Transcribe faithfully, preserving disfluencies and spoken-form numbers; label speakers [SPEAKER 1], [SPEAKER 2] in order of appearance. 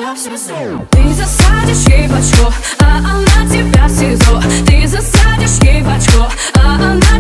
[SPEAKER 1] тебя в СИЗО. Ты засадишь ей в очко, а она тебя в СИЗО. Ты засадишь ей в очко, а она